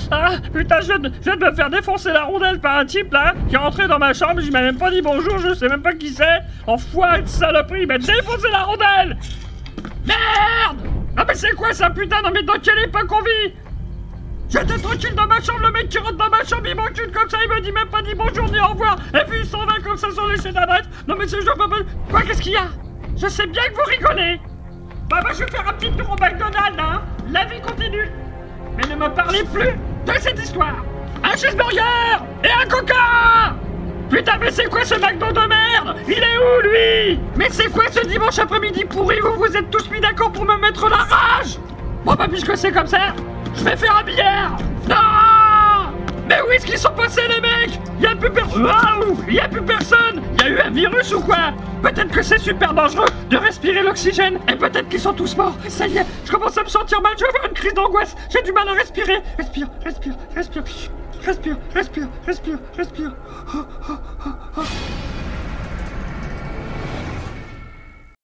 Ah, putain, je viens de me faire défoncer la rondelle par un type, là, qui est rentré dans ma chambre, je m'a même pas dit bonjour, je sais même pas qui c'est. Enfoiré de saloperie, il m'a défoncé la rondelle. Merde! Ah mais c'est quoi ça, putain? Non mais dans quelle époque on vit? J'étais tranquille dans ma chambre, le mec qui rentre dans ma chambre, il m'encule comme ça, il me dit même pas ni bonjour ni au revoir, et puis il s'en va comme ça sur les chaînes d'adresse. Non mais c'est genre pas... Quoi, qu'est-ce qu'il y a? Je sais bien que vous rigolez. Bah je vais faire un petit tour au McDonald's, hein. La vie continue. Mais ne me parlez plus de cette histoire. Un cheeseburger et un coca. Putain, mais c'est quoi ce McDo de merde? Il est où, lui? Mais c'est quoi ce dimanche après-midi pourri? Vous êtes tous mis d'accord pour me mettre la rage? Bon bah puisque c'est comme ça, je vais faire un billard. Non! Mais où est-ce qu'ils sont passés, les mecs? Y'a plus personne. Waouh! Y'a plus personne. Y'a eu un virus ou quoi? Peut-être que c'est super dangereux de respirer l'oxygène. Et peut-être qu'ils sont tous morts. Ça y est, je commence à me sentir mal. Je vais avoir une crise d'angoisse. J'ai du mal à respirer. Respire, respire, respire. Respire, respire, respire, respire. Oh, oh, oh, oh.